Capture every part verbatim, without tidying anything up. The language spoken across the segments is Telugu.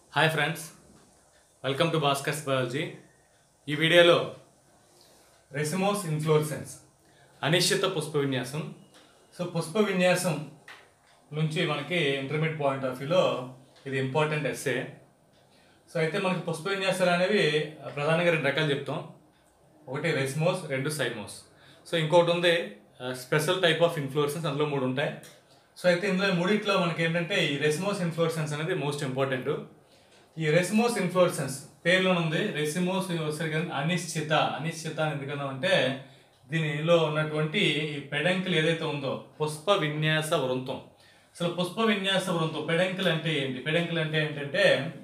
Hi friends, welcome to Bhaskar's Biology. ఈ వీడియోలో Recemose inflorescence అనిశ్చిత పుష్ప విన్యాసం. సో పుష్ప విన్యాసం నుంచి మనకి ఇంటర్మీడియట్ పాయింట్ ఆఫ్ వ్యూలో ఇది ఇంపార్టెంట్ ఎస్సే. సో అయితే మనకి పుష్ప విన్యాసాలు అనేవి ప్రధానంగా రెండు రకాలు చెప్తాం. ఒకటి రెసిమోస్, రెండు సైమోస్. సో ఇంకొకటి ఉంది స్పెషల్ టైప్ ఆఫ్ ఇన్ఫ్లోరెసెన్స్, అందులో మూడు ఉంటాయి. సో అయితే ఇందులో మూడిట్లో మనకి ఏంటంటే ఈ రెసిమోస్ ఇన్ఫ్లోరెసెన్స్ అనేది మోస్ట్ ఇంపార్టెంట్. ఈ రెసిమోస్ ఇన్ఫ్లోరెసెన్స్ పేరులో ఉంది. రెసిమోస్ వచ్చేసరికి అనిశ్చిత అనిశ్చిత అని ఎందుకన్నా అంటే దీనిలో ఉన్నటువంటి ఈ పెడంకులు ఏదైతే ఉందో పుష్ప విన్యాస వృంతం. అసలు పుష్ప విన్యాస వృంతం పెడంకులు అంటే ఏంటి? పెడంకులు అంటే ఏంటంటే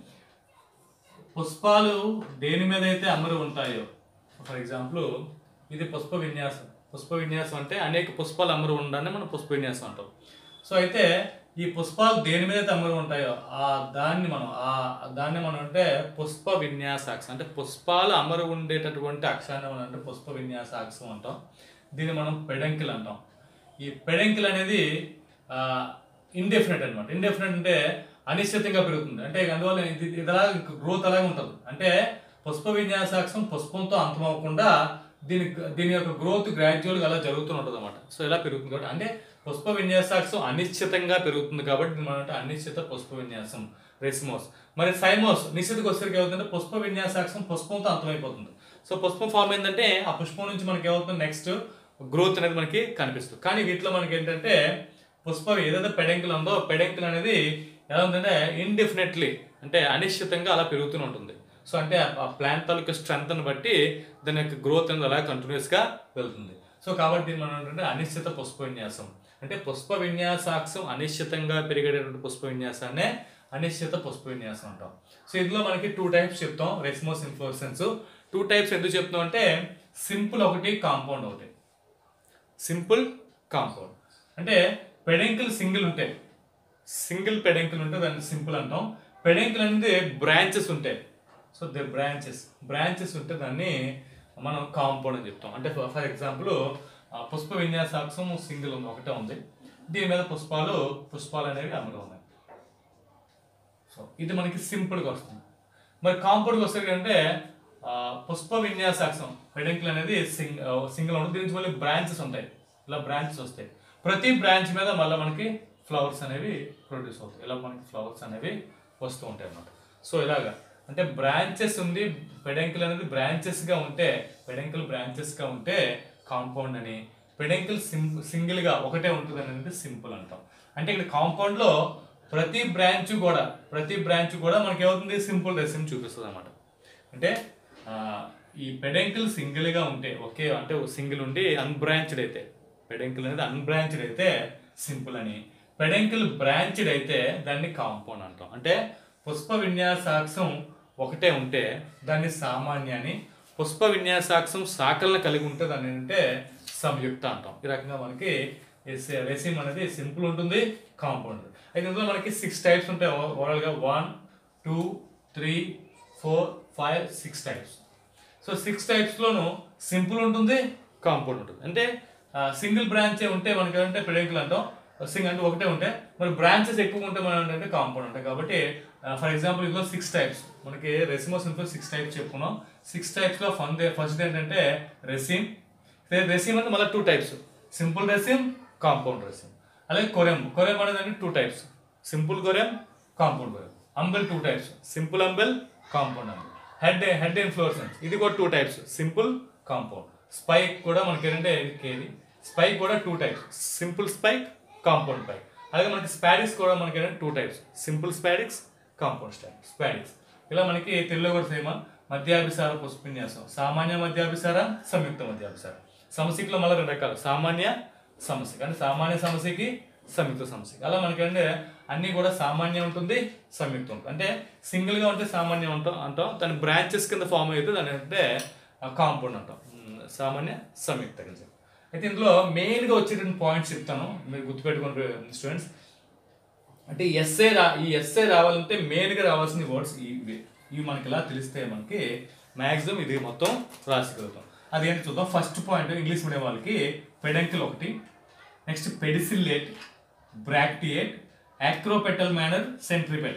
పుష్పాలు దేని మీద అయితే అమరు ఉంటాయో, ఫర్ ఎగ్జాంపుల్ ఇది పుష్ప విన్యాసం. పుష్ప విన్యాసం అంటే అనేక పుష్పాలు అమరు ఉండడాన్ని మనం పుష్ప విన్యాసం అంటాం. సో అయితే ఈ పుష్పాలు దేని మీద అమరు ఉంటాయో ఆ దాన్ని మనం ఆ దాన్ని మనం అంటే పుష్ప విన్యాసాక్షం, అంటే పుష్పాలు అమరు ఉండేటటువంటి అక్షాన్ని మనం అంటే పుష్ప విన్యాసాక్షం అంటాం. దీన్ని మనం పెడంకిల్ అంటాం. ఈ పెడంకిల్ అనేది ఇండెఫినెట్ అనమాట. ఇండెఫినెట్ అంటే అనిశ్చితంగా పెరుగుతుంది. అంటే అందువల్ల ఇది ఇదిలా గ్రోత్ అలాగే ఉంటుంది. అంటే పుష్ప విన్యాసాక్షం పుష్పంతో అంతమవ్వకుండా దీని దీని యొక్క గ్రోత్ గ్రాడ్యువల్గా అలా జరుగుతూ ఉంటుంది అనమాట. సో ఇలా పెరుగుతుంది కాబట్టి అంటే పుష్ప విన్యాసాక్షం అనిశ్చితంగా పెరుగుతుంది కాబట్టి మనం అంటే అనిశ్చిత పుష్ప విన్యాసం రెసిమోస్. మరి సైమోస్ నిశ్చితకు వచ్చేసరికి ఏమవుతుందంటే పుష్ప విన్యాసాక్షం పుష్పంతో అంతమైపోతుంది. సో పుష్పం ఫామ్ ఏంటంటే ఆ పుష్పం నుంచి మనకి ఏమవుతుంది నెక్స్ట్ గ్రోత్ అనేది మనకి కనిపిస్తుంది. కానీ వీటిలో మనకి ఏంటంటే పుష్ప ఏదైతే పెడంకులు ఉందో పెడంకులు అనేది ఎలా ఉందంటే ఇండెఫినెట్లీ అంటే అనిశ్చితంగా అలా పెరుగుతూనే ఉంటుంది. సో అంటే ఆ ప్లాంట్ తాలూకా స్ట్రెంగ్త్ని బట్టి దాని యొక్క గ్రోత్ అనేది అలా కంటిన్యూస్గా వెళ్తుంది. సో కాబట్టి మనం ఏంటంటే అనిశ్చిత పుష్ప విన్యాసం అంటే పుష్ప విన్యాసాక్షం అనిశ్చితంగా పెరిగేటటువంటి పుష్ప విన్యాసాన్నే అనిశ్చిత పుష్ప విన్యాసం అంటాం. సో ఇందులో మనకి టూ టైప్స్ చెప్తాం రెసిమోస్ ఇన్ఫ్లోరెసెన్స్. టూ టైప్స్ ఎందుకు చెప్తాం అంటే సింపుల్ ఒకటి, కాంపౌండ్ ఒకటి. సింపుల్, కాంపౌండ్ అంటే పెడంకిల్ సింగిల్ ఉంటాయి, సింగిల్ పెడంకిల్ ఉంటే దాన్ని సింపుల్ అంటాం. పెడంకిల్ అనేది బ్రాంచెస్ ఉంటాయి. సో ద బ్రాంచెస్ బ్రాంచెస్ ఉంటే దాన్ని మనం కాంపౌండ్ అని చెప్తాం. అంటే ఫర్ ఎగ్జాంపుల్ పుష్ప విన్యాసాక్షం సింగిల్ ఉంది, ఒకటే ఉంది. దీని మీద పుష్పాలు పుష్పాలు అనేవి అమలు ఉన్నాయి. సో ఇది మనకి సింపుల్గా వస్తుంది. మరి కాంపౌండ్కి వస్తుంది అంటే పుష్ప విన్యాసాక్షం పెడంకిల్ అనేది సింగ్ సింగిల్ ఉంటుంది. దీని నుంచి మళ్ళీ బ్రాంచెస్ ఉంటాయి, ఇలా బ్రాంచెస్ వస్తాయి. ప్రతి బ్రాంచ్ మీద మళ్ళీ మనకి ఫ్లవర్స్ అనేవి ప్రొడ్యూస్ అవుతాయి. ఇలా మనకి ఫ్లవర్స్ అనేవి వస్తూ ఉంటాయి అన్నమాట. సో ఇలాగా అంటే బ్రాంచెస్ ఉంది, పెడంకిల్ అనేది బ్రాంచెస్గా ఉంటే పెడంకిల్ బ్రాంచెస్గా ఉంటే కాంపౌండ్ అని, పెడంకిల్ సిం సింగిల్గా ఒకటే ఉంటుంది అనేది సింపుల్ అంటాం. అంటే ఇక్కడ కాంపౌండ్లో ప్రతి బ్రాంచ్ కూడా ప్రతి బ్రాంచ్ కూడా మనకి ఏమవుతుంది సింపుల్ రెసిమ్ చూపిస్తుంది అనమాట. అంటే ఈ పెడంకిల్ సింగిల్గా ఉంటే ఓకే అంటే సింగిల్ ఉండి అన్బ్రాంచ్డ్ అయితే పెడంకిల్ అనేది అన్బ్రాంచ్డ్ అయితే సింపుల్ అని, పెడంకిల్ బ్రాంచ్డ్ అయితే దాన్ని కాంపౌండ్ అంటాం. అంటే పుష్ప విన్యాసాక్షం ఒకటే ఉంటే దాన్ని సామాన్య అని, పుష్ప విన్యాసాక్షం శాఖలను కలిగి ఉంటే దాన్ని అంటే సంయుక్త అంటాం. ఈ రకంగా మనకి రెసిమ్ అనేది సింపుల్ ఉంటుంది, కాంపౌండ్. అయితే ఇందులో మనకి సిక్స్ టైప్స్ ఉంటాయి ఓవరాల్గా. One two three four five six types. So six టైప్స్లోనూ సింపుల్ ఉంటుంది, కాంపౌండ్ ఉంటుంది. అంటే సింగిల్ బ్రాంచే ఉంటే మనకి ఏంటంటే పెడంకిల్ అంటాం, సింగ్ అంటే ఒకటే ఉంటే. మరి బ్రాంచెస్ ఎక్కువ ఉంటే మనం ఏంటంటే కాంపౌండ్ ఉంటాయి. కాబట్టి ఫర్ ఎగ్జాంపుల్ ఇందులో సిక్స్ టైప్స్ మనకి రెసిమోస్ ఇంట్లో సిక్స్ టైప్స్ చెప్పుకున్నాం. సిక్స్ టైప్స్లో ఫన్ ఫస్ట్ ఏంటంటే రెసిమ్. రెసిమ్ అంటే మళ్ళీ two types, simple raceme, compound raceme. అలాగే కొరెమ్. కొరెమ్ అనేది అంటే two types, simple corymb, compound corymb. Umbel two types, simple umbel, compound umbel. Head head inflorescence ఇది కూడా two types, simple, compound. Spike కూడా మనకి ఏంటంటే కేది స్పైక్ కూడా two types, simple spike, compound spike. అలాగే మనకి స్పాడిక్స్ కూడా మనకి ఏంటంటే two types, simple spadix, compound spadix. ఇలా మనకి తెలుగులో కూడా సేమ మధ్యాభిసార పుష్ప విన్యాసం, సామాన్య మధ్యాభిసార, సంయుక్త మధ్యాభిసార. సమస్యలో మళ్ళీ రెండు రకాలు, సామాన్య సమస్య అంటే సామాన్య సమస్యకి, సంయుక్త సమస్యకి. అలా మనకి అంటే అన్నీ కూడా సామాన్యం ఉంటుంది, సంయుక్తం ఉంటుంది. అంటే సింగిల్గా ఉంటే సామాన్యం ఉంటాం అంటాం, దాని బ్రాంచెస్ కింద ఫామ్ అయితే దాని అంటే కాంపౌండ్ అంటాం, సామాన్య సంయుక్త కింద. అయితే ఇందులో మెయిన్గా వచ్చేటువంటి పాయింట్స్ చెప్తాను, మీరు గుర్తుపెట్టుకునే స్టూడెంట్స్. అంటే ఎస్ఏ రా ఈ ఎస్ఏ రావాలంటే మెయిన్గా రావాల్సిన వర్డ్స్ ఇవి ఇవి మనకి ఇలా తెలిస్తే మనకి మ్యాక్సిమం ఇది మొత్తం రాసుకోగలుగుతాం. అదేంటి చూద్దాం. ఫస్ట్ పాయింట్ ఇంగ్లీష్ మీడియం వాళ్ళకి పెడంకిల్ ఒకటి, next pedicellate, bracteate, acropetal manner, centripetal manner.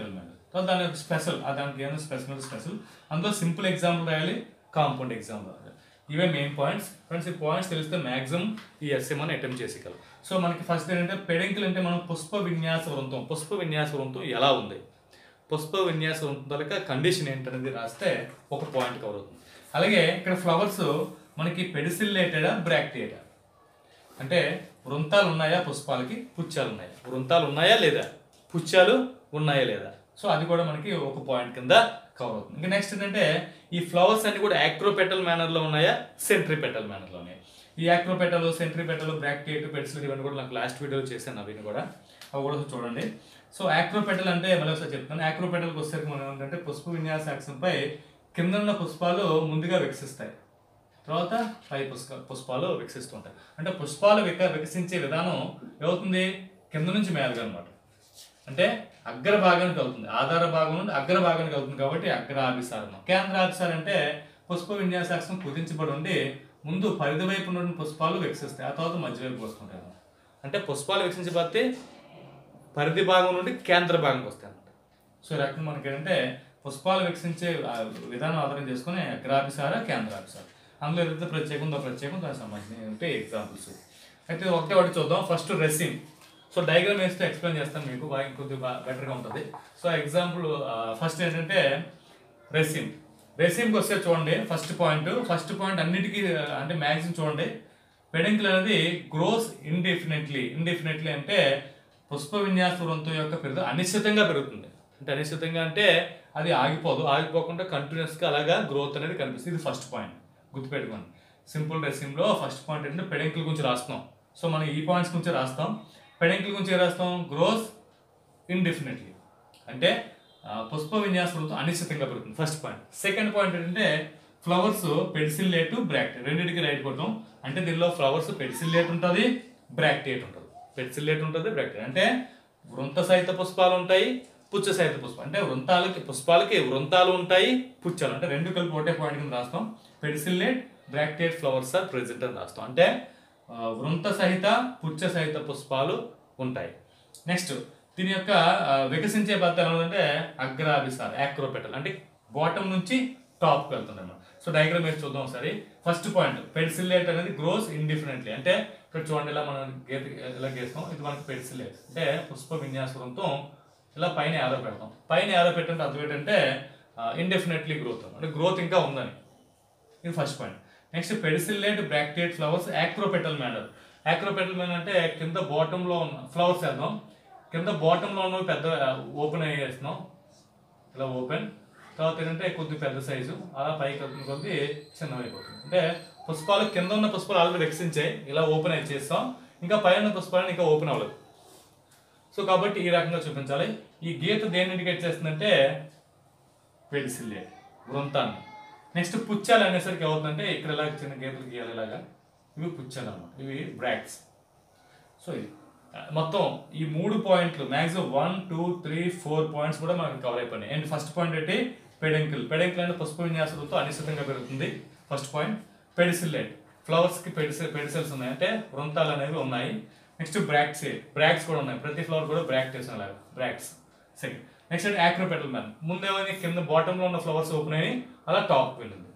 తర్వాత దాని యొక్క స్పెషల్ దానికి ఏమైనా స్పెషల్ స్పెషల్ అందులో సింపుల్ ఎగ్జాంపుల్ రాయాలి, కాంపౌండ్ ఎగ్జాంపుల్ రాయాలి. ఇవే మెయిన్ పాయింట్స్ ఫ్రెండ్స్. ఈ పాయింట్స్ తెలిస్తే మ్యాక్సిమం ఈ ఎస్ఏ మనం అటెంప్ట్ చేసేయగలం. సో మనకి ఫస్ట్ ఏంటంటే పెడెంకిల్ అంటే మనం పుష్ప విన్యాస వృంతం, పుష్ప విన్యాస వృంతం ఎలా ఉంది, పుష్ప విన్యాస వృంతం తాలూకా కండిషన్ ఏంటనేది రాస్తే ఒక పాయింట్ కవర్ అవుతుంది. అలాగే ఇక్కడ ఫ్లవర్స్ మనకి పెడిసిల్లేటెడా బ్రాక్టియేటా, అంటే వృంతాలు ఉన్నాయా పుష్పాలకి, పుచ్చాలు ఉన్నాయా, వృంతాలు ఉన్నాయా లేదా, పుచ్చాలు ఉన్నాయా లేదా, సో అది కూడా మనకి ఒక పాయింట్ కింద కవర్ అవుతుంది. ఇంకా నెక్స్ట్ ఏంటంటే ఈ ఫ్లవర్స్ అన్ని కూడా యాక్రోపెటల్ మేనర్లో ఉన్నాయా, సెంట్రిపెటల్ మేనర్లో ఉన్నాయి. ఈ యాక్రోపెటల్, సెంట్రిపెటల్, బ్రాక్టియేట్, పెడిసిల్ ఇవన్నీ కూడా నాకు లాస్ట్ వీడియోలో చేశాను, అవి కూడా అవి కూడా చూడండి. సో యాక్రోపెటల్ అంటే మళ్ళీ ఒకసారి చెప్తాను. యాక్రోపెటల్కి వచ్చేసరికి మనం ఏంటంటే పుష్ప విన్యాస యాక్సంపై కింద ఉన్న పుష్పాలు ముందుగా వికసిస్తాయి, తర్వాత పై పుష్ప పుష్పాలు వికసిస్తుంటాయి. అంటే పుష్పాలు విక వికసించే విధానం ఏమవుతుంది, కింద నుంచి మేలుగా అనమాట. అంటే అగ్ర భాగానికి వెళ్తుంది, ఆధార భాగం నుండి అగ్ర భాగానికి వెళ్తుంది కాబట్టి అగ్రాభిసారం. కేంద్రాభిసారం అంటే పుష్ప విన్యాసాక్షం కుదించబడి ఉండి ముందు పరిధి వైపు నుండి పుష్పాలు వికసిస్తాయి, ఆ తర్వాత మధ్య వైపు వస్తుంటాయి. అంటే పుష్పాలు వికసించబడితే పరిధి భాగం నుండి కేంద్ర భాగంకి వస్తాయి అన్నమాట. సో ఈ రకంగా మనకి ఏంటంటే పుష్పాలు వికసించే విధానం ఆధారం చేసుకుని అగ్రాభిసార, కేంద్రాభిసార. అందులో ఏదైతే ప్రత్యేకం ఉందో ప్రత్యేకం దానికి సంబంధించిన ఎగ్జాంపుల్స్ అయితే ఒకటే ఒకటి చూద్దాం. First raceme. సో డయాగ్రామ్ వేస్తే ఎక్స్ప్లెయిన్ చేస్తాను మీకు, బాగా కొద్దిగా బెటర్గా ఉంటుంది. సో ఎగ్జాంపుల్ ఫస్ట్ ఏంటంటే రెసిమ్. రెసిమ్కి వస్తే చూడండి ఫస్ట్ పాయింట్ ఫస్ట్ పాయింట్ అన్నిటికీ అంటే మ్యాక్సిమం చూడండి, పెడెంకిల్ అనేది గ్రోస్ ఇండెఫినెట్లీ. ఇండెఫినెట్లీ అంటే పుష్ప విన్యాస వృంతం యొక్క పెరుగు అనిశ్చితంగా పెరుగుతుంది. అంటే అనిశ్చితంగా అంటే అది ఆగిపోదు, ఆగిపోకుండా కంటిన్యూస్గా అలాగా గ్రోత్ అనేది కనిపిస్తుంది. ఇది ఫస్ట్ పాయింట్ గుర్తుపెట్టుకోండి. సింపుల్ రెసిమ్లో ఫస్ట్ పాయింట్ ఏంటంటే పెడెంకిల్ గురించి రాస్తాం. సో మనం ఈ పాయింట్స్ గురించి రాస్తాం. పెడెంకిల్ గురించి ఏ రాస్తాం, గ్రోస్ ఇండెఫినెట్లీ అంటే పుష్ప విన్యాస వృంతం అనిశ్చితంగా పెరుగుతుంది, ఫస్ట్ పాయింట్. సెకండ్ పాయింట్ ఏంటంటే ఫ్లవర్స్ పెడిసిల్లేట్, బ్రాక్టియేట్ రెండింటికి రైట్ కొడతాం. అంటే దీనిలో ఫ్లవర్స్ పెడిసిల్లేట్ ఉంటుంది, బ్రాక్టియేట్ ఉంటుంది. పెడిసిల్లేట్ ఉంటుంది, బ్రాక్టియేట్ అంటే వృంత సహిత పుష్పాలు ఉంటాయి, పుచ్చ సహిత పుష్పాలు అంటే వృంతాలకి పుష్పాలకి వృంతాలు ఉంటాయి, పుచ్చాలు అంటే రెండు కలిపి ఒకటే పాయింట్ కింద రాస్తాం. Pedicellate, bracteate flowers are present అని రాస్తాం. అంటే వృంత సహిత, పుచ్చ సహిత పుష్పాలు ఉంటాయి. నెక్స్ట్ దీని యొక్క వికసించే పద్ధతి ఎలా ఉందంటే అగ్రాభిసార, యాక్రోపెటల్ అంటే బాటమ్ నుంచి టాప్కి వెళ్తుంది అన్నమాట. సో డయాగ్రామ్ వేసి చూద్దాం ఒకసారి. ఫస్ట్ పాయింట్ పెడిసిల్లేట్ అనేది గ్రోస్ ఇండిఫరెంట్లీ. అంటే ఇక్కడ చూడండి ఇలా మనం గీత ఇలా గీస్తాం, ఇది మనకి పెడిసిల్లేట్ అంటే పుష్ప విన్యాస వృంతం ఇలా పైన యారో పెడతాం. పైన యారో పెట్టంటే అర్థం ఏంటంటే ఇండెఫినెట్లీ గ్రోత్ అంటే గ్రోత్ ఇంకా ఉందని. ఇది first point. Next pedicellate, bracteate flowers acropetal manner. Acropetal manner అంటే కింద బాటంలో ఉన్న ఫ్లవర్స్ వేద్దాం, కింద బాటంలో ఉన్న పెద్ద ఓపెన్ అయ్యేస్తున్నాం, ఇలా ఓపెన్. తర్వాత ఏంటంటే కొద్ది పెద్ద సైజు అలా పైకి వెళ్తున్న కొద్ది చిన్నమైపోతుంది. అంటే పుష్పాలు కింద ఉన్న పుష్పాలు ఆల్రెడీ వికసించాయి, ఇలా ఓపెన్ అయి చేస్తాం. ఇంకా పైన ఉన్న పుష్పాలను ఇంకా ఓపెన్ అవ్వలేదు. సో కాబట్టి ఈ రకంగా చూపించాలి. ఈ గీత దేన్ని ఇండికేట్ చేస్తుందంటే పెడిసిల్లేట్ వృంతాన్ని. నెక్స్ట్ పుచ్చాలు అనేసరికి అవుతుందంటే ఇక్కడ ఇలా చిన్న గీతలు గీయాలి, ఇలాగా ఇవి పుచ్చాలు అన్నమాట, ఇవి బ్రాక్ట్స్. సో ఇది మొత్తం ఈ మూడు పాయింట్లు maximum one two three four points కూడా మనకు కవర్ అయిపోయినాయి. అండ్ ఫస్ట్ పాయింట్ ఏంటి పెడెంకిల్. పెడెంకిల్ అంటే పుష్ప విన్యాసంతో అనిశ్చితంగా పెరుగుతుంది, ఫస్ట్ పాయింట్. పెడిసిల్లేట్ ఫ్లవర్స్కి పెడిసిల్ పెడిసిల్స్ ఉన్నాయి అంటే వృంతాలు అనేవి ఉన్నాయి. నెక్స్ట్ బ్రాక్ట్స్, బ్రాక్ట్స్ కూడా ఉన్నాయి, ప్రతి ఫ్లవర్ కూడా బ్రాక్ట్స్ అలాగా బ్రాక్ట్స్. సెకండ్ నెక్స్ట్ అంటే యాక్రోపెటల్ మ్యాన్, ముందేమైనా కింద బాటంలో ఉన్న ఫ్లవర్స్ ఓపెన్ అయ్యి అలా టాప్ వెళ్ళింది.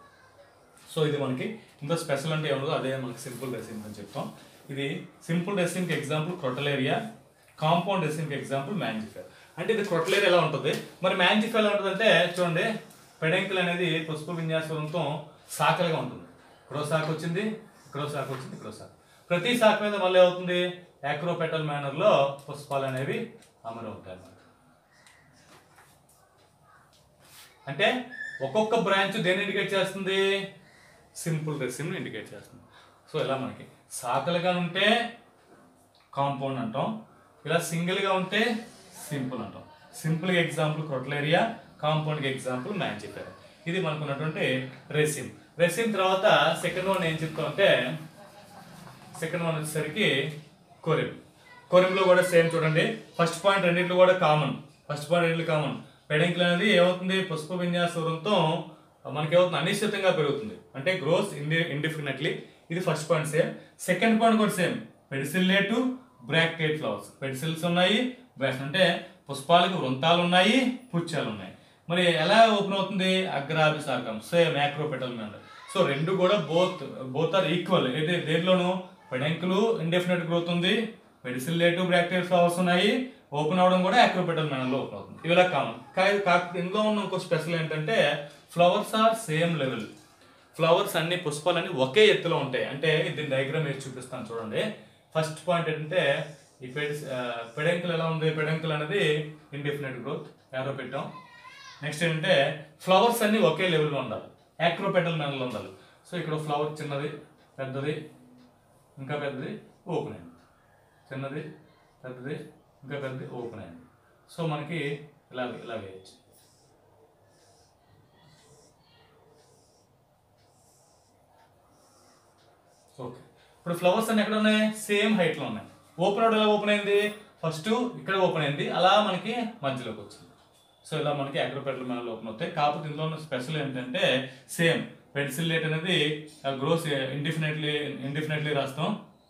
సో ఇది మనకి ఇంత స్పెషల్ అంటే ఏమో అదే మనకి సింపుల్ రెసిమ్ అని చెప్తాం. ఇది సింపుల్ రెసిమ్కి ఎగ్జాంపుల్ క్రొటలేరియా, కాంపౌండ్ రెసిమ్కి ఎగ్జాంపుల్ మ్యాంజిఫెర్. అంటే ఇది క్రొటలేరియా ఎలా ఉంటుంది, మరి మ్యాంజిఫెర్ ఎలా ఉంటుంది అంటే చూడండి, పెడెంకిల్ అనేది పుష్ప విన్యాసంతో శాఖలుగా ఉంటుంది. ఇక్కడో శాఖ వచ్చింది, ఇక్కడో శాఖ వచ్చింది, ఇక్కడో శాఖ. ప్రతి శాఖ మీద మళ్ళీ అవుతుంది యాక్రోపెటల్ మేనర్లో పుష్పాలు అనేవి అమరు ఉంటాయి అన్నమాట. అంటే ఒక్కొక్క బ్రాంచ్ దేన్ని ఇండికేట్ చేస్తుంది, సింపుల్ రెసిమ్ని ఇండికేట్ చేస్తుంది. సో ఇలా మనకి శాఖలుగా ఉంటే కాంపౌండ్ అంటాం, ఇలా సింగిల్గా ఉంటే సింపుల్ అంటాం. సింపుల్గా ఎగ్జాంపుల్ క్రొటలేరియా, కాంపౌండ్కి ఎగ్జాంపుల్ మ్యాంజిఫెర్. ఇది మనకు ఉన్నటువంటి రెసిమ్. రెసిమ్ తర్వాత సెకండ్ వన్ ఏం చెప్తాం అంటే సెకండ్ వన్ వచ్చేసరికి కొరిమ్. కొరిమ్లో కూడా సేమ్ చూడండి, ఫస్ట్ పాయింట్ రెండింటిలో కూడా కామన్. ఫస్ట్ పాయింట్ రెండింటిలో కామన్. పెడెంకిల్ అనేది ఏమవుతుంది పుష్ప విన్యాస వృంతం మనకి ఏమవుతుంది అనిశ్చితంగా పెరుగుతుంది, అంటే గ్రోస్ ఇండి ఇండిఫినెట్లీ. ఇది first point same. Second point కూడా same, pedicellate, bracteate flowers. Pedicels ఉన్నాయి, బ్రాక్ట్స్ అంటే పుష్పాలకు వృంతాలు ఉన్నాయి, పుచ్చాలు ఉన్నాయి. మరి ఎలా ఓపెన్ అవుతుంది? అగ్రాభిసారకం, సేమ్ మ్యాక్రోపెటల్ మెండల్. సో రెండు కూడా బోత్ బోత్ ఆర్ ఈక్వల్. అయితే దేంట్లోనూ పెడెంకులు ఇండెఫినెట్ గ్రోత్ ఉంది, పెడిసిల్లేటివ్ బ్రాక్టీరియల్ ఫ్లవర్స్ ఉన్నాయి, ఓపెన్ అవడం కూడా అక్రోపెటల్ మ్యానర్లో ఓపెన్ అవుతుంది. ఇవిలా కామన్. కాకపోతే ఇందులో ఉన్న ఇంకో స్పెషల్ ఏంటంటే ఫ్లవర్స్ ఆర్ సేమ్ లెవెల్. ఫ్లవర్స్ అన్ని పుష్పాలన్నీ ఒకే ఎత్తులో ఉంటాయి. అంటే దీని డయాగ్రామ్ వేసి చూపిస్తాను చూడండి. ఫస్ట్ పాయింట్ ఏంటంటే ఈ పెడి పెడెంకులు ఎలా ఉంది? పెడెంకులు అనేది ఇండెఫినెట్ గ్రోత్, యారో పెట్టాం. నెక్స్ట్ ఏంటంటే ఫ్లవర్స్ అన్ని ఒకే లెవెల్లో ఉండాలి, యాక్రోపెటల్ మ్యానర్లో ఉండాలి. సో ఇక్కడ ఫ్లవర్ చిన్నది, పెద్దది, ఇంకా పెద్దది, ఓపెన్ అయింది, చిన్నది, పెద్దది, ఇంకా పెద్దది, ఓపెన్ అయింది. సో మనకి ఇలా ఇలా వేయచ్చు. ఓకే, ఇప్పుడు ఫ్లవర్స్ అన్ని ఎక్కడ ఉన్నాయి? సేమ్ హైట్లో ఉన్నాయి. ఓపెన్ అవడం ఎలా ఓపెన్ అయింది? ఫస్ట్ ఇక్కడ ఓపెన్ అయింది, అలా మనకి మధ్యలోకి వచ్చింది. సో ఇలా మనకి అగ్రోపెటల్ మ్యానర్లో ఓపెన్ అవుతాయి. కాకపోతే ఇందులో ఉన్న స్పెషల్ ఏంటంటే సేమ్ పెడిసిల్లేట్ అనేది గ్రోస్ ఇండిఫినెట్లీ ఇండిఫినెట్లీ రాస్తాం.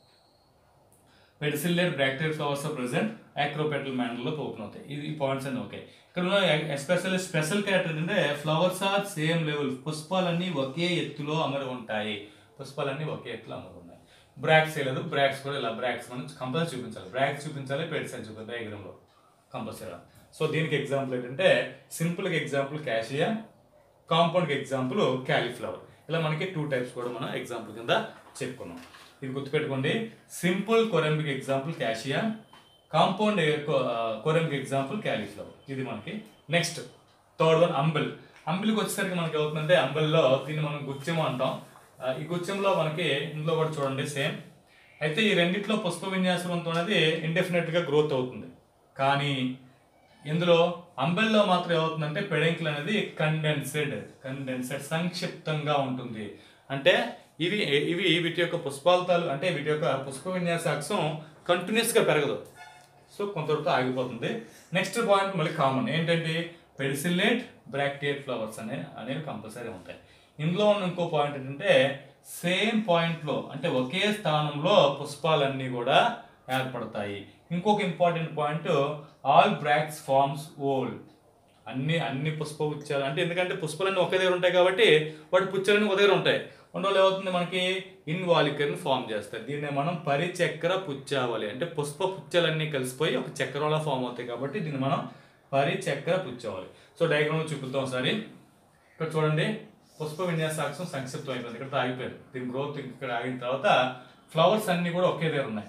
Pedicellate bracteate flowers present acropetal మ్యానర్లో ఓపెన్ అవుతాయి. ఇది పాయింట్స్ అన్ని ఓకే. ఇక్కడ ఉన్న ఎస్పెషల్ స్పెషల్ క్యారెక్టర్ ఏంటంటే ఫ్లవర్స్ ఆర్ సేమ్ లెవెల్. పుష్పాలన్నీ ఒకే ఎత్తులో అమరు ఉంటాయి. పుష్పాలన్నీ ఒకే ఎత్తులో అమరు ఉన్నాయి. బ్రాక్స్ లేదు, బ్రాక్స్ కూడా ఇలా బ్రాక్స్ మనం కంపల్సరీ చూపించాలి. బ్రాక్స్ చూపించాలి, పెడిసిల్ చూపించాలి డయాగ్రామ్లో కంపల్సరీ. సో దీనికి ఎగ్జాంపుల్ ఏంటంటే సింపుల్గా ఎగ్జాంపుల్ క్యాషియా, కాంపౌండ్కి ఎగ్జాంపుల్ క్యాలీఫ్లవర్. ఇలా మనకి టూ టైప్స్ కూడా మనం ఎగ్జాంపుల్ కింద చెప్పుకున్నాం. ఇది గుర్తుపెట్టుకోండి. Simple corymbic example Cassia, compound corymbic example cauliflower. ఇది మనకి నెక్స్ట్ థర్డ్ వన్ అంబెల్. అంబెల్కి వచ్చేసరికి మనకి అవుతుందంటే అంబెల్లో దీన్ని మనం గుచ్చెము అంటాం. ఈ గుచ్చెంలో మనకి ఇందులో కూడా చూడండి సేమ్. అయితే ఈ రెండిట్లో పుష్ప విన్యాసవంతం అనేది ఇండెఫినెట్గా గ్రోత్ అవుతుంది. కానీ ఇందులో అంబెల్లో మాత్రం ఏమవుతుందంటే పెడెంకుల్ అనేది కండెన్సెడ్ కండెన్సెడ్ సంక్షిప్తంగా ఉంటుంది. అంటే ఇవి ఇవి వీటి యొక్క పుష్పాలతాలు అంటే వీటి యొక్క పుష్ప విన్యాస అక్షం కంటిన్యూస్గా పెరగదు. సో కొంతవరకు ఆగిపోతుంది. నెక్స్ట్ పాయింట్ మళ్ళీ కామన్ ఏంటంటే పెడిసిల్లేట్ బ్రాక్టీరియల్ ఫ్లవర్స్ అనే అనేవి కంపల్సరీ ఉంటాయి. ఇందులో ఉన్న ఇంకో పాయింట్ ఏంటంటే సేమ్ పాయింట్లో అంటే ఒకే స్థానంలో పుష్పాలన్నీ కూడా ఏర్పడతాయి. ఇంకొక important point all bracts forms whorl. అన్ని అన్ని పుష్ప పుచ్చాలు అంటే ఎందుకంటే పుష్పాలన్నీ ఒకే దగ్గర ఉంటాయి కాబట్టి వాటి పుచ్చాలన్నీ ఒక దగ్గర ఉంటాయి. ఉండవల్ల ఏమవుతుంది మనకి ఇన్వాలికర్ని ఫామ్ చేస్తాయి. దీన్ని మనం పరిచక్ర పుచ్చావళి అంటే పుష్ప పుచ్చాలన్నీ కలిసిపోయి ఒక చక్రంలా ఫామ్ అవుతాయి కాబట్టి దీన్ని మనం పరిచక్ర పుచ్చావళి. సో డయాగ్రామ్ చూపిద్దాం ఒకసారి. ఇక్కడ చూడండి పుష్ప విన్యాసాక్షం సంక్షిప్తం అయిపోయింది, ఇక్కడ ఆగిపోయింది. దీని గ్రోత్ ఇక్కడ ఆగిన తర్వాత ఫ్లవర్స్ అన్నీ కూడా ఒకే దగ్గర ఉన్నాయి,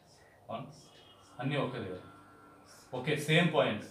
అన్నీ ఒకే దగ్గర okay same point.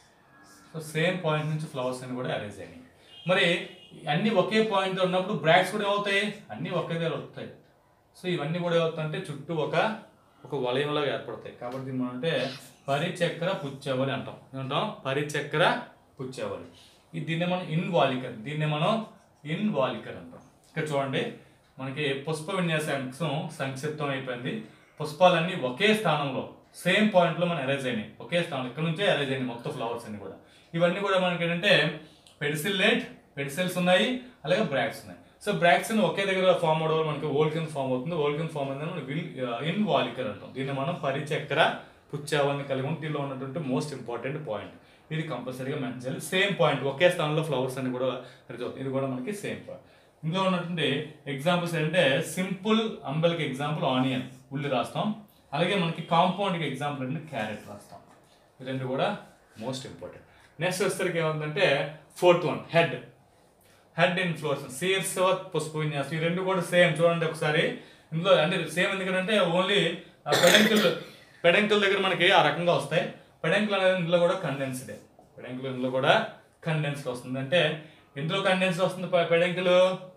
So same point నుంచి ఫ్లవర్స్ అన్ని కూడా అరేంజ్ అయినాయి. మరి అన్నీ ఒకే పాయింట్ ఉన్నప్పుడు బ్రాక్స్ కూడా ఏమవుతాయి? అన్నీ ఒకే దగ్గర వస్తాయి. సో ఇవన్నీ కూడా ఏమవుతాయంటే చుట్టూ ఒక ఒక వలయంలాగా ఏర్పడతాయి. కాబట్టి దీన్ని మనం అంటే పరిచక్ర పుచ్చావళి అంటాం. ఏమంటాం? పరిచక్ర పుచ్చావళి. ఇది దీన్నే మనం ఇన్వాలికర్ దీన్నే మనం ఇన్వాలికర్ అంటాం. ఇక్కడ చూడండి మనకి పుష్ప విన్యాసం సంక్షిప్తం అయిపోయింది. పుష్పాలన్నీ ఒకే స్థానంలో సేమ్ పాయింట్లో మనం అరేంజ్ అయినాయి, ఒకే స్థానంలో ఇక్కడ నుంచే అరేంజ్ అయినాయి మొత్తం ఫ్లవర్స్ అన్ని కూడా. ఇవన్నీ కూడా మనకి ఏంటంటే పెడిసిల్లేట్ పెడిసిల్స్ ఉన్నాయి, అలాగే బ్రాక్స్ ఉన్నాయి. సో బ్రాక్స్ ఒకే దగ్గర ఫామ్ అవడం వల్ల మనకి ఓల్ కింద ఫామ్ అవుతుంది. ఓల్ కింద ఫామ్ అవుతుంది ఇన్వాలికర్ అంటాం. దీన్ని మనం పరిచక్ర పుచ్చావళిని కలిగి ఉంది. దీనిలో ఉన్నటువంటి మోస్ట్ ఇంపార్టెంట్ పాయింట్ ఇది కంపల్సరీగా మెన్షన్ చేయాలి. సేమ్ పాయింట్ ఒకే స్థానంలో ఫ్లవర్స్ అన్ని కూడా ఇది కూడా మనకి సేమ్ పాయింట్. ఇందులో ఉన్నటువంటి ఎగ్జాంపుల్స్ ఏంటంటే సింపుల్ అంబెల్కి ఎగ్జాంపుల్ ఆనియన్ ఉల్లి రాస్తాం, అలాగే మనకి కాంపౌండ్కి ఎగ్జాంపుల్ అంటే క్యారెట్ రాస్తాం. ఈ రెండు కూడా మోస్ట్ ఇంపార్టెంట్. నెక్స్ట్ వచ్చేసరికి ఏమంటే fourth one head head inflorescence శీర్ష పుష్ప విన్యాసం. ఈ రెండు కూడా సేమ్ చూడండి ఒకసారి. ఇందులో అంటే సేమ్ ఎందుకంటే ఓన్లీ పెడెంకుల్ పెడెంకుల్ దగ్గర మనకి ఆ రకంగా వస్తాయి. పెడెంకుల్ అనేది ఇందులో కూడా కండెన్స్డే పెడెంకుల్ ఇందులో కూడా కండెన్స్డ్ వస్తుంది. అంటే ఇందులో కండెన్స్డ్ వస్తుంది పెడెంకుల్,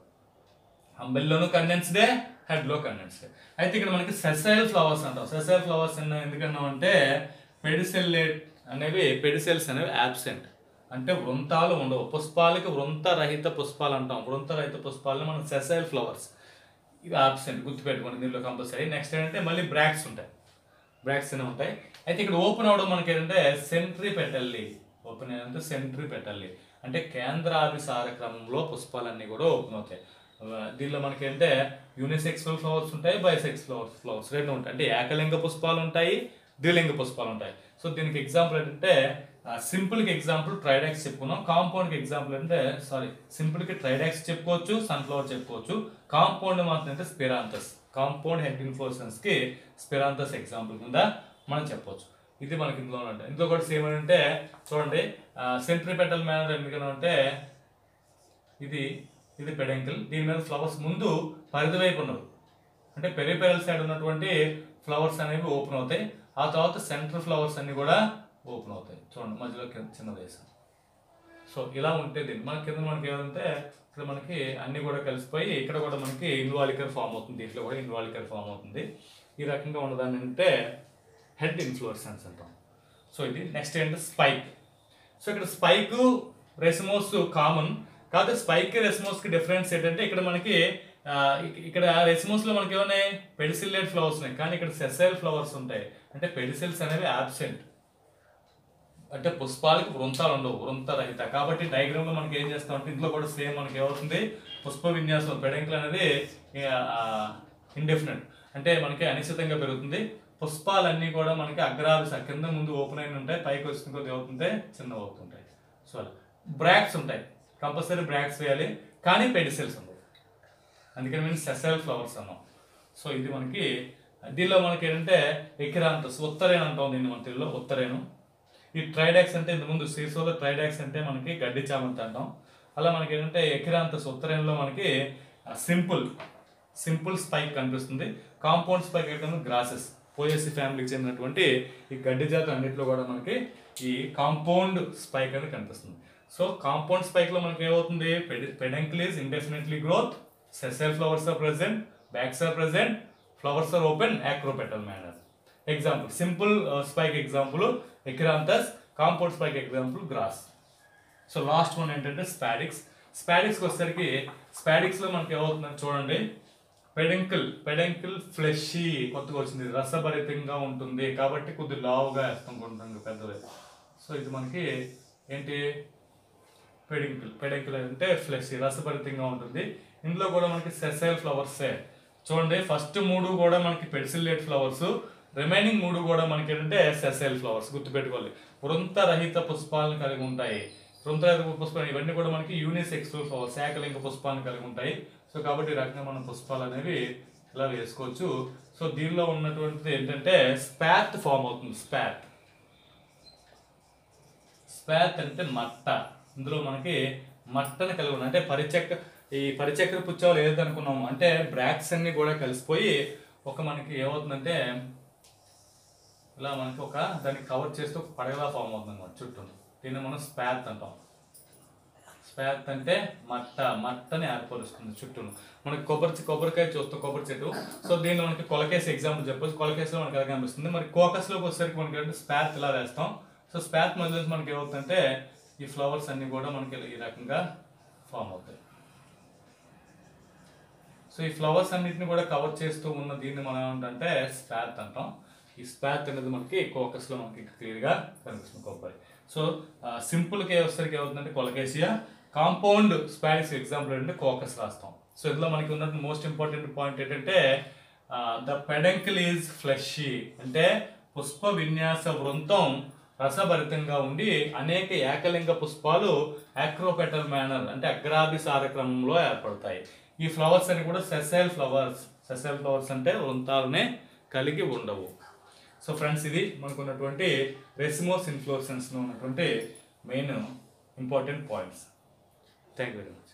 అంబెల్లోనూ కండెన్స్డే, హెడ్లో కండెన్స్డే. అయితే ఇక్కడ మనకి సెసైల్ ఫ్లవర్స్ అంటాం. సెసైల్ ఫ్లవర్స్ ఎందుకన్నాం అంటే పెడిసెల్లేట్ అనేవి పెడిసెల్స్ అనేవి యాబ్సెంట్ అంటే వృంతాలు ఉండవు. పుష్పాలకి వృంతరహిత పుష్పాలు అంటాం. వృంతరహిత పుష్పాలను మనం సెసైల్ ఫ్లవర్స్ ఇవి యాబ్సెంట్ గుర్తుపెట్టుకోండి దీనిలో కంపల్సరీ. నెక్స్ట్ ఏంటంటే మళ్ళీ బ్రాక్స్ ఉంటాయి, బ్రాక్స్ అనే ఉంటాయి. అయితే ఇక్కడ ఓపెన్ అవడం మనకి ఏంటంటే సెంట్రీ పెటల్లి ఓపెన్ అయ్యేంటే సెంట్రీ పెటల్లి అంటే కేంద్రాభిసార క్రమంలో పుష్పాలన్నీ కూడా ఓపెన్ అవుతాయి. దీనిలో మనకి ఏంటంటే యూనిసెక్సువల్ ఫ్లవర్స్ ఉంటాయి, బైసెక్స్ ఫ్లవర్స్ ఫ్లవర్స్ రెండు ఉంటాయి. అంటే ఏకలింగ పుష్పాలు ఉంటాయి, ద్విలింగ పుష్పాలు ఉంటాయి. సో దీనికి ఎగ్జాంపుల్ ఏంటంటే సింపుల్కి ఎగ్జాంపుల్ ట్రైడాక్స్ చెప్పుకున్నాం. కాంపౌండ్కి ఎగ్జాంపుల్ అంటే సారీ సింపుల్కి ట్రైడాక్స్ చెప్పుకోవచ్చు, సన్ఫ్లవర్ చెప్పుకోవచ్చు. కాంపౌండ్ మాత్రం అంటే స్పిరాంతస్, కాంపౌండ్ హెడ్ ఇన్ఫ్లోరెసెన్స్కి స్పిరాంతస్ ఎగ్జాంపుల్ కింద మనం చెప్పవచ్చు. ఇది మనకి ఇందులో ఉంటాయి. ఇందులో కూడా సేమ్ అంటే చూడండి సెంట్రిపెటల్ మ్యానర్ ఎందుకని అంటే ఇది ఇది పెడెంకిల్, దీని మీద ఫ్లవర్స్ ముందు పరిధి వైపు ఉన్నవి అంటే పెరిపెరల్ సైడ్ ఉన్నటువంటి ఫ్లవర్స్ అనేవి ఓపెన్ అవుతాయి. ఆ తర్వాత సెంటర్ ఫ్లవర్స్ అన్ని కూడా ఓపెన్ అవుతాయి. చూడండి మధ్యలో చిన్న వేసాం. సో ఇలా ఉంటే దీన్ని మన కింద మనకి ఏమంటే ఇక్కడ మనకి అన్ని కూడా కలిసిపోయి ఇక్కడ కూడా మనకి ఇన్వాలికర్ ఫామ్ అవుతుంది. దీంట్లో కూడా ఇన్వాలికర్ ఫామ్ అవుతుంది. ఈ రకంగా ఉన్నదాన్ని అంటే హెడ్ ఇన్ఫ్లోరెసెన్స్ అంటాం. సో ఇది నెక్స్ట్ ఏంటంటే స్పైక్. సో ఇక్కడ స్పైక్ రెసిమోస్ కామన్ కాదు. స్పైక్ రెసిమోస్కి డిఫరెన్స్ ఏంటంటే ఇక్కడ మనకి ఇక్కడ రెసిమోస్లో మనకి ఏమన్నాయి పెడిసిల్లేట్ ఫ్లవర్స్ ఉన్నాయి, కానీ ఇక్కడ సెసైల్ ఫ్లవర్స్ ఉంటాయి. అంటే పెడిసిల్స్ అనేవి యాబ్సెంట్, అంటే పుష్పాలకు వృంతాలు ఉండవు, వృంతరహిత. కాబట్టి డయాగ్రామ్ లో మనకి ఏం చేస్తాం అంటే ఇంట్లో కూడా సేమ్ మనకి ఏమవుతుంది పుష్ప విన్యాసం పెడెంకులు అనేది ఇండెఫినెట్ అంటే మనకి అనిశ్చితంగా పెరుగుతుంది. పుష్పాలన్నీ కూడా మనకి అగ్రాభిస కింద ముందు ఓపెన్ అయిన ఉంటాయి, పైకి వచ్చిన కొద్ది అవుతుంటాయి, చిన్నవి అవుతుంటాయి. సో బ్రాక్స్ ఉంటాయి, కంపల్సరీ బ్రాక్స్ వేయాలి, కానీ పెడిసిల్స్ ఉండవు. అందుకని మేము సెసైల్ ఫ్లవర్స్ అన్నాం. సో ఇది మనకి దీనిలో మనకి ఏంటంటే ఎకిరాంతస్ ఉత్తరేను అంటాం దీన్ని మన తెలుగులో ఉత్తరేను. ఈ ట్రైడాక్స్ అంటే ఇంతకుముందు సీసోలో ట్రైడాక్స్ అంటే మనకి గడ్డి చామంతి అంటాం. అలా మనకి ఏంటంటే ఎకిరాంతస్ ఉత్తరేనులో మనకి సింపుల్ సింపుల్ స్పైక్ కనిపిస్తుంది. కాంపౌండ్ స్పైక్ ఏంటంటే గ్రాసెస్ పోయేసి ఫ్యామిలీకి చెందినటువంటి ఈ గడ్డి జాతి అన్నింటిలో కూడా మనకి ఈ కాంపౌండ్ స్పైక్ అనేది కనిపిస్తుంది. సో కాంపౌండ్ స్పైక్ లో మనకి ఏమవుతుంది peduncle is indefinitely growth, sessile flowers are present, bracts are present, flowers are open, acropetal manner. Example simple spike example Achyranthes, compound spike example grass. So last one ఏంటంటే స్పాడిక్స్. స్పాడిక్స్కి వచ్చేసరికి స్పాడిక్స్లో మనకి ఏమవుతుందని చూడండి పెడెంకిల్ పెడెంకిల్ ఫ్లెషీ కొత్తగా వచ్చింది, రసభరితంగా ఉంటుంది కాబట్టి కొద్ది లావుగా వేస్తాం కొంటాం పెద్దవి. సో ఇది మనకి ఏంటి పెడెంకిల్ పెడెంకిల్ అంటే ఫ్లెషీ రసభరితంగా ఉంటుంది. ఇందులో కూడా మనకి సెసైల్ ఫ్లవర్సే చూడండి. ఫస్ట్ మూడు కూడా మనకి పెడిసిల్లేట్ ఫ్లవర్స్, రిమైనింగ్ మూడు కూడా మనకి ఏంటంటే సెసైల్ ఫ్లవర్స్. గుర్తుపెట్టుకోవాలి, వృంతరహిత పుష్పాలను కలిగి ఉంటాయి. వృంతరహిత పుష్పాలు ఇవన్నీ కూడా మనకి యూనిసెక్సువల్ ఫ్లవర్స్, ఏకలింగ పుష్పాలను కలిగి ఉంటాయి. సో కాబట్టి ఈ రకంగా మనం పుష్పాలు అనేవి ఇలా వేసుకోవచ్చు. సో దీనిలో ఉన్నటువంటిది ఏంటంటే స్పాత్ ఫామ్ అవుతుంది. స్పాత్ స్పాత్ అంటే మట్ట. ఇందులో మనకి మట్టని కలిగి ఉన్నాయి. అంటే పరిచక్క ఈ పరిచక్ర పుచ్చాలు ఏదైతే అనుకున్నాము అంటే బ్రాక్స్ అన్ని కూడా కలిసిపోయి ఒక మనకి ఏమవుతుందంటే ఇలా మనకి ఒక దాన్ని కవర్ చేస్తూ ఒక పడగలా ఫామ్ అవుతుంది అనమాట చుట్టూ. దీన్ని మనం స్పాత్ అంటాం. స్పాత్ అంటే మట్ట, మట్టని ఏర్పరుస్తుంది చుట్టూ. మనకి కొబ్బరి కొబ్బరికాయ చూస్తాం, కొబ్బరి చెట్టు. సో దీన్ని మనకి కొలకేసి ఎగ్జాంపుల్ చెప్పొచ్చు. కొలకేసిలో మనకి ఎలా కనిపిస్తుంది. మరి కోకస్లోకి వచ్చేసరికి మనకి ఏంటంటే స్పాత్ ఇలా వేస్తాం. సో స్పాత్ మధ్య మనకి ఏమవుతుందంటే ఈ ఫ్లవర్స్ అన్ని కూడా మనకి ఈ రకంగా ఫామ్ అవుతాయి. సో ఈ ఫ్లవర్స్ అన్నిటిని కూడా కవర్ చేస్తూ ఉన్న దీన్ని మనం ఏంటంటే స్పాత్ అంటాం. ఈ స్పాత్ అనేది మనకి కోకస్లో మనకి క్లియర్గా కనిపిస్తుంది కొబ్బరి. సో సింపుల్కి వచ్చేసరికి ఏమవుతుందంటే కొలకేసియా, కాంపౌండ్ స్పాడిక్స్ ఎగ్జాంపుల్ అంటే కోకస్ రాస్తాం. సో ఇందులో మనకి ఉన్న మోస్ట్ ఇంపార్టెంట్ పాయింట్ ఏంటంటే ద పెడెంకిల్ ఈజ్ ఫ్లెషీ అంటే పుష్ప విన్యాస వృంతం రసభరితంగా ఉండి అనేక ఏకలింగ పుష్పాలు యాక్రోపెటల్ మేనర్ అంటే అగ్రాభిసార క్రమంలో ఏర్పడతాయి. ఈ ఫ్లవర్స్ అని కూడా సెసైల్ ఫ్లవర్స్. సెసైల్ ఫ్లవర్స్ అంటే వృంతాలనే కలిగి ఉండవు. సో ఫ్రెండ్స్ ఇది మనకు ఉన్నటువంటి రెసిమోస్ ఇన్ఫ్లోరెసెన్స్లో ఉన్నటువంటి main important points. Thank you very much.